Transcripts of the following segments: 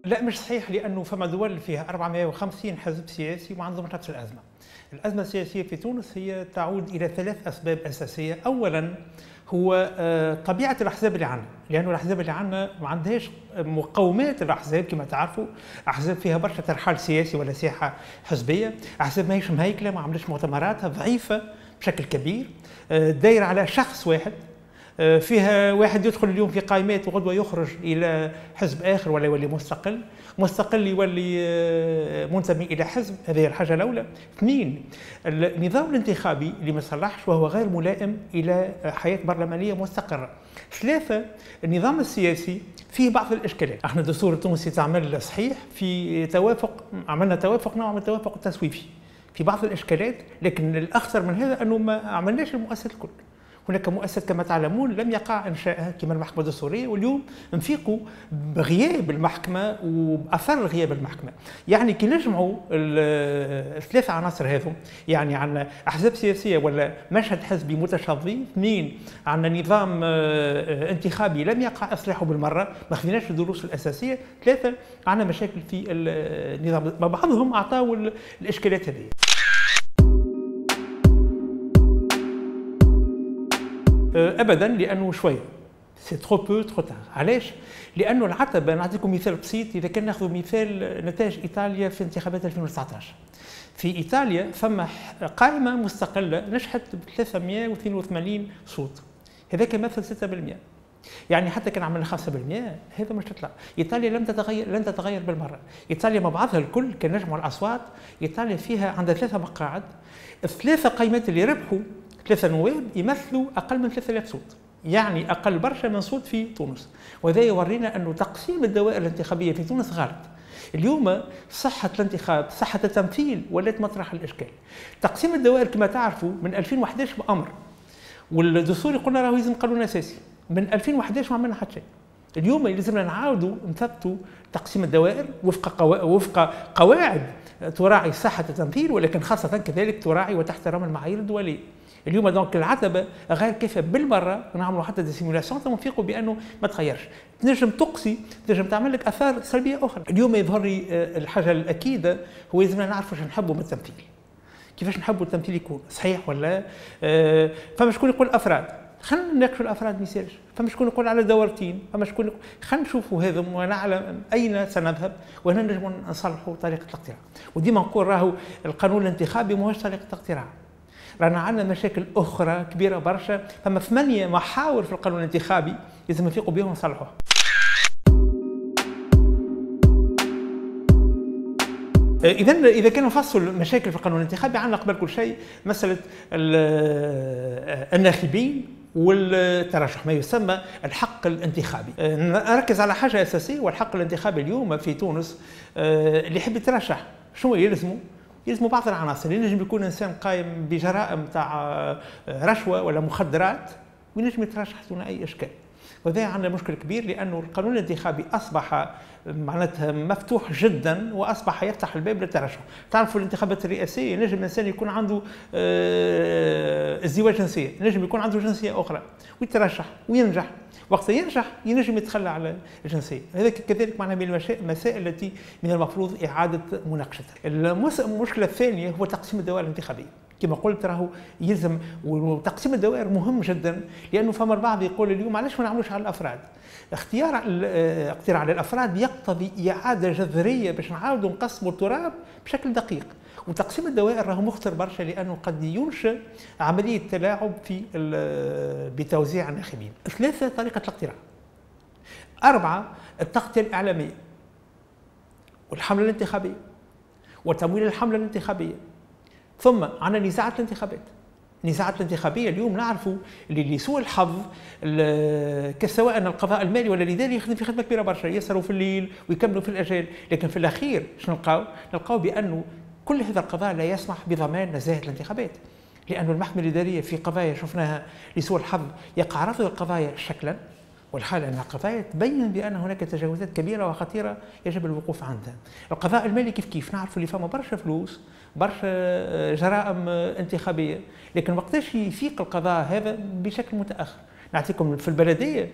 لا مش صحيح، لأنه فما دول فيها 450 حزب سياسي وما عندهم نفس الأزمة. الأزمة السياسية في تونس هي تعود إلى 3 أسباب أساسية. أولاً هو طبيعة الأحزاب اللي عندنا، لأنه الأحزاب اللي عندنا ما عندهاش مقومات الأحزاب كما تعرفوا. أحزاب فيها برشا ترحال سياسي ولا ساحة حزبية، أحزاب ماهيش مهيكلة، ما عملتش مؤتمراتها، ضعيفة بشكل كبير، دايرة على شخص واحد، فيها واحد يدخل اليوم في قائمات وغدوة يخرج إلى حزب آخر ولا يولي مستقل يولي منتمي إلى حزب. هذه الحاجة الأولى. 2، النظام الانتخابي اللي ما صلحش وهو غير ملائم إلى حياة برلمانية مستقرة. 3، النظام السياسي فيه بعض الإشكالات. احنا الدستور التونسي تعمل صحيح في توافق، عملنا توافق نوع من التوافق التسويفي في بعض الإشكالات، لكن الأخطر من هذا أنه ما عملناش المؤسسات الكل. هناك مؤسسات كما تعلمون لم يقع إنشائها كما المحكمة الدستورية، واليوم نفيقوا بغياب المحكمة وبأثر غياب المحكمة. يعني كي نجمعوا ال3 عناصر هذو، يعني عندنا أحزاب سياسية ولا مشهد حزبي متشظي. 2، عندنا نظام انتخابي لم يقع إصلاحه بالمرة، ما خذيناش الدروس الأساسية. 3، عندنا مشاكل في النظام، بعضهم أعطاوا الإشكالات هذه. ابدا، لانه شويه سي ترو بو ترو تار. علاش؟ لانه العتبه، نعطيكم مثال بسيط. اذا كان ناخذ مثال نتائج ايطاليا في انتخابات 2019، في ايطاليا ثم قائمه مستقله نجحت ب 382 صوت، هذاك يمثل 6%. يعني حتى كان عملنا 5% هذا مش تطلع. ايطاليا لن تتغير بالمره. ايطاليا مع بعضها الكل كان نجمعوا الاصوات. ايطاليا فيها عندها 3 مقاعد، ال3 قائمات اللي ربحوا 3 نواب يمثلوا أقل من 3000 صوت، يعني أقل برشا من صوت في تونس. وهذا يورينا أنه تقسيم الدوائر الانتخابية في تونس غلط. اليوم صحة الانتخاب، صحة التمثيل ولات مطرح الإشكال. تقسيم الدوائر كما تعرفوا من 2011 بأمر، والدستور قلنا راهو يلزم قانون أساسي. من 2011 ما عملنا حتى شيء. اليوم يلزمنا نعاودوا نثبتوا تقسيم الدوائر وفق قواعد تراعي صحة التمثيل، ولكن خاصة كذلك تراعي وتحترم المعايير الدولية. اليوم دونك العتبه غير كافيه بالمره، نعملوا حتى دي سيمولاسيون ونفيقوا بانه ما تغيرش. تنجم تقصي، تنجم تعمل لك اثار سلبيه اخرى. اليوم يظهر لي الحاجه الاكيده هو لازمنا نعرفوا واش نحبوا من التمثيل، كيفاش نحبوا التمثيل يكون صحيح ولا. فما شكون يقول افراد، خلينا نناقشوا الافراد، ما يصيرش. فما شكون يقول على دورتين، فما شكون يقول. خلينا نشوفوا هذا ونعلم اين سنذهب، وهنا نجم نصلحوا طريقه الاقتراع. وديما نقول راهو القانون الانتخابي ماهوش طريقه اقتراع، رانا عندنا مشاكل اخرى كبيره برشا. فما 8 محاور في القانون الانتخابي لازم نفيقوا بهم ونصلحوها. اذا كان نفصل مشاكل في القانون الانتخابي، عندنا قبل كل شيء مساله الناخبين والترشح، ما يسمى الحق الانتخابي. نركز على حاجه اساسيه، والحق الانتخابي اليوم في تونس اللي يحب يترشح شنو يلزموا بعض العناصر. ينجم يكون انسان قائم بجرائم تاع رشوه ولا مخدرات وينجم يترشح دون اي اشكال. وهذا عندنا مشكل كبير، لانه القانون الانتخابي اصبح معناتها مفتوح جدا، واصبح يفتح الباب للترشح. تعرفوا الانتخابات الرئاسيه ينجم الانسان يكون عنده ازدواج جنسيه، ينجم يكون عنده جنسيه اخرى ويترشح وينجح. وقت ينجح ينجم يتخلى على الجنسيه. هذا كذلك معناها من المسائل التي من المفروض اعاده مناقشتها. المشكله الثانيه هو تقسيم الدوائر الانتخابيه. كما قلت راهو يلزم، وتقسيم الدوائر مهم جدا، لانه فما البعض يقول اليوم علاش ما نعملوش على الافراد. اقتراع على الافراد يقتضي اعاده جذريه باش نعاودوا نقسموا التراب بشكل دقيق. وتقسيم الدوائر راهو مخطر برشا، لانه قد ينشئ عمليه تلاعب في بتوزيع الناخبين. 3 طريقه الاقتراع. 4 التغطيه الاعلاميه والحمله الانتخابيه وتمويل الحمله الانتخابيه. ثم عندنا نزاعات الانتخابات. النزاعات الانتخابيه اليوم نعرفوا اللي لسوء الحظ سواء القضاء المالي ولا الاداري يخدم في خدمه كبيره برشا، يسهروا في الليل ويكملوا في الاجال، لكن في الاخير شنو نلقاو بانه كل هذا القضاء لا يسمح بضمان نزاهه الانتخابات، لأن المحكمة الإدارية في قضايا شفناها لسوء الحظ يقع رفض القضايا شكلا، والحال أن القضايا تبين بأن هناك تجاوزات كبيرة وخطيرة يجب الوقوف عندها. القضاء المالي كيف نعرفوا اللي فما برشا فلوس، برشا جرائم انتخابية، لكن وقتاش يفيق القضاء هذا بشكل متأخر. نعطيكم في البلدية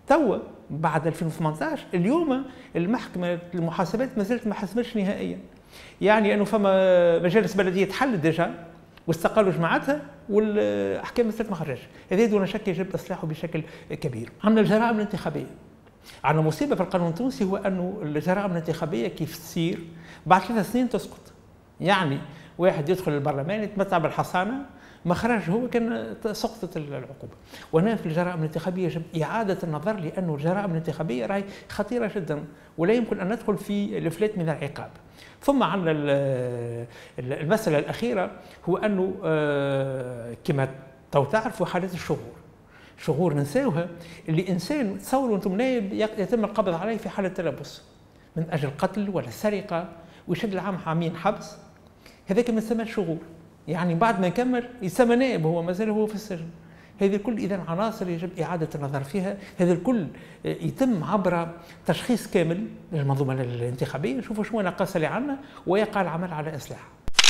توا بعد 2018 اليوم المحكمة المحاسبات ما زالت ما حسمتش نهائيا. يعني انه فما مجالس بلديه تحلت ديجا واستقالوا جماعتها والاحكام ما ما خرجش. هذا دون شك يجب اصلاحه بشكل كبير. عندنا الجرائم الانتخابيه. عندنا مصيبه في القانون التونسي هو انه الجرائم الانتخابيه كيف تصير بعد 3 سنين تسقط. يعني واحد يدخل البرلمان يتمتع بالحصانه ما خرج هو كان سقطت العقوبه. وهنا في الجرائم الانتخابيه يجب اعاده النظر لانه الجرائم الانتخابيه راهي خطيره جدا ولا يمكن ان ندخل في الفلات من العقاب. ثم عندنا المسألة الأخيرة هو أنه كما تعرفوا حالات الشغور. شغور ننساوها اللي إنسان تصوروا أنتم نايب يتم القبض عليه في حالة تلبس من أجل قتل ولا سرقة ويشد العام عامين حبس، هذاك ما يسمى شغور. يعني بعد ما يكمل يسمى نائب هو مازال هو في السجن. هذه الكل إذا عناصر يجب إعادة النظر فيها. هذا الكل يتم عبر تشخيص كامل للمنظومة الانتخابية، نشوفوا شنو النقص اللي عندنا ويقع العمل على إصلاحها.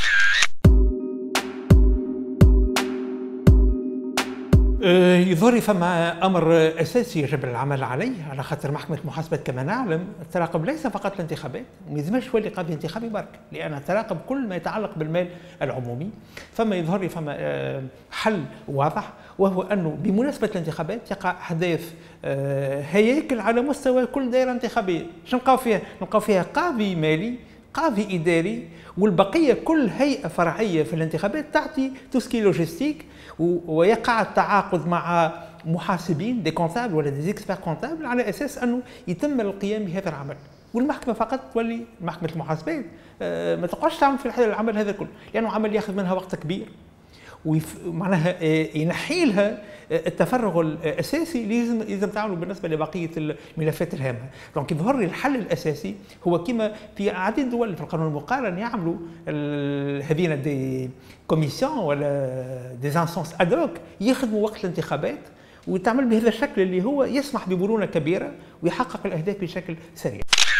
يظهر فما امر اساسي يجب العمل عليه على خاطر محكمه المحاسبه كما نعلم التراقب ليس فقط الانتخابات، ما يلزمش يولي قاضي انتخابي برك، لان التراقب كل ما يتعلق بالمال العمومي. فما يظهر فما حل واضح وهو انه بمناسبه الانتخابات يقع احداث هياكل على مستوى كل دائره انتخابيه. شنو نلقاو فيها؟ نلقاو فيها قاضي مالي، قاضي اداري، والبقيه كل هيئه فرعيه في الانتخابات تعطي توسكي لوجيستيك، ويقع التعاقد مع محاسبين دي كونتابل ولا دي اكسبير كونتابل على اساس انه يتم القيام بهذا العمل. والمحكمه فقط تولي محكمه المحاسبات ما تقعدش تعمل في العمل هذا كله، لانه عمل ياخذ منها وقت كبير ومعناها ينحي لها التفرغ الاساسي اللي لازم تعمله بالنسبه لبقيه الملفات الهامه. دونك يظهر لي الحل الاساسي هو كما في عديد دول في القانون المقارن يعملوا هذين دي كوميسيون ولا دي انسونس ادوك يخدموا وقت الانتخابات وتعمل بهذا الشكل اللي هو يسمح بمرونه كبيره ويحقق الاهداف بشكل سريع.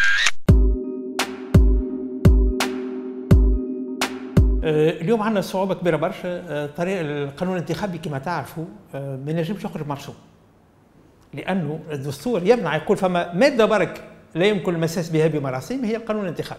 اليوم عندنا صعوبة كبيرة برشا. طريق القانون الانتخابي كما تعرفوا ما ينجمش يخرج مرسوم، لأنه الدستور يمنع، يقول فما مادة برك لا يمكن المساس بها بمراسيم هي القانون الانتخابي.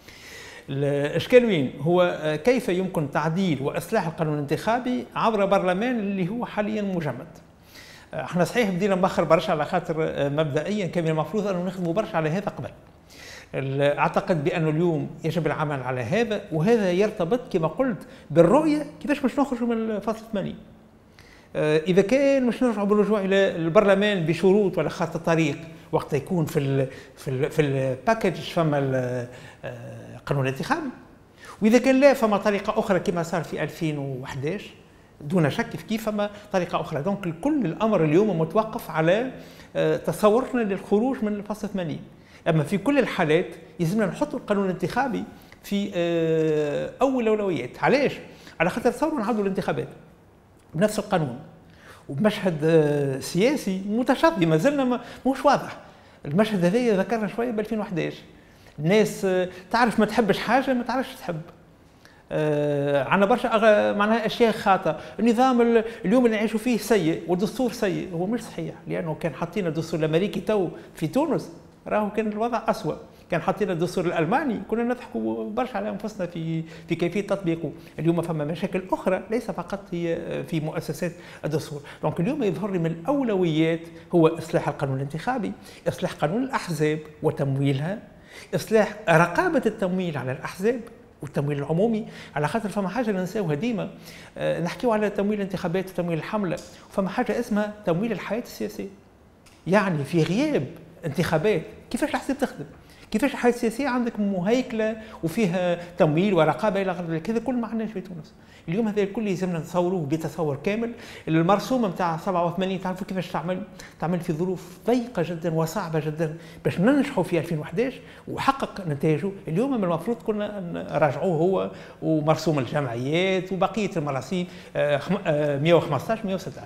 الإشكال وين؟ هو كيف يمكن تعديل وإصلاح القانون الانتخابي عبر برلمان اللي هو حاليا مجمد. احنا صحيح بدينا مبخر برشا على خاطر مبدئيا كان المفروض أنه نخدموا برشا على هذا قبل. اعتقد بانه اليوم يجب العمل على هذا، وهذا يرتبط كما قلت بالرؤيه كيفاش باش نخرجوا من الفصل 80. اذا كان مش نرجعوا بالرجوع الى البرلمان بشروط ولا خط الطريق وقت يكون في الباكج فما القانون الانتخابي، واذا كان لا فما طريقه اخرى كما صار في 2011 دون شك كيف فما طريقه اخرى. دونك كل الامر اليوم متوقف على تصورنا للخروج من الفصل 80. اما في كل الحالات يلزمنا نحط القانون الانتخابي في اول الاولويات. علاش؟ على خاطر تصوروا نعاودوا الانتخابات بنفس القانون وبمشهد سياسي متشظي ما زلنا مش واضح. المشهد هذا ذكرنا شويه ب 2011. الناس تعرف ما تحبش حاجه ما تعرفش تحب. عندنا برشا معناها اشياء خاطئه. النظام اليوم اللي نعيشوا فيه سيء والدستور سيء، هو مش صحيح، لانه كان حاطين الدستور الامريكي تو في تونس راهو كان الوضع أسوأ. كان حاطين الدستور الألماني كنا نضحكوا برشا على أنفسنا في كيفية تطبيقه. اليوم فما مشاكل أخرى ليس فقط هي في مؤسسات الدستور. دونك اليوم يظهر لي من الأولويات هو إصلاح القانون الانتخابي، إصلاح قانون الأحزاب وتمويلها، إصلاح رقابة التمويل على الأحزاب والتمويل العمومي، على خاطر فما حاجه ننساوها ديما. نحكيو على تمويل الانتخابات وتمويل الحمله، وفما حاجه اسمها تمويل الحياه السياسيه. يعني في غياب انتخابات كيفاش الأحزاب تخدم؟ كيفاش الحياه السياسيه عندك مهيكله وفيها تمويل ورقابه الى غير ذلك؟ هذا كل ما عندناش في تونس. اليوم هذا الكل لازمنا نتصوروه بتصور كامل. المرسومه نتاع 87 تعرفوا كيفاش تعمل في ظروف ضيقه جدا وصعبه جدا باش ننجحوا في 2011 وحقق نتائجه. اليوم من المفروض كنا نراجعوه هو ومرسوم الجمعيات وبقيه المراسيم 115 116.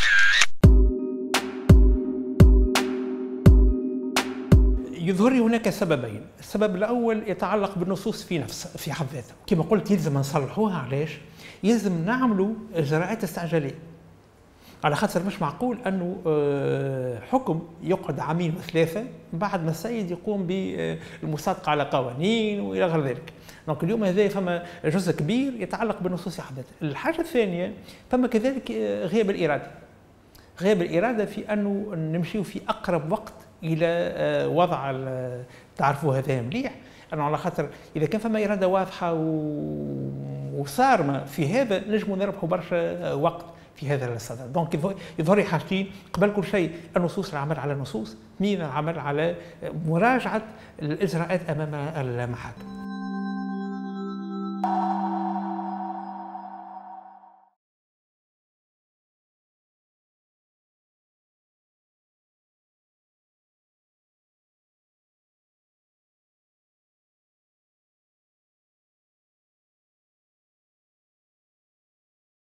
يظهر لي هناك سببين. السبب الأول يتعلق بالنصوص في حد ذاتها، كما قلت يلزم نصلحوها. علاش؟ يلزم نعملوا إجراءات استعجالية. على خاطر مش معقول انه حكم يقعد عامين وثلاثه بعد ما السيد يقوم بالمصادقه على قوانين والى غير ذلك. دونك اليوم هذا فما جزء كبير يتعلق بالنصوص عادة. الحاجه الثانيه فما كذلك غياب الاراده. غياب الاراده في انه نمشيو في اقرب وقت الى وضع تعرفوا هذا مليح، انه على خاطر اذا كان فما اراده واضحه وصارمه في هذا نجموا نربحوا برشا وقت في هذا الصدد. دونك يظهر لي حاجتين، قبل كل شيء النصوص، العمل على النصوص، اثنين العمل على مراجعه الاجراءات امام المحاكم.